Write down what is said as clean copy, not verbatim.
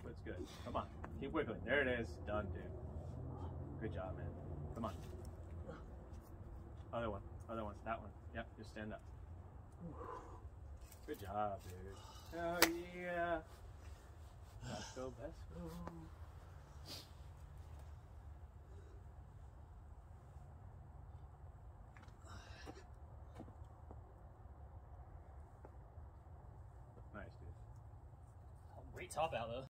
foot's good. Come on. Keep wiggling. There it is. Done, dude. Good job, man. Come on. Other one. Other one. That one. Yep, just stand up. Good job, dude. Oh, yeah. Let's go, best. Nice, dude. Great top out, though.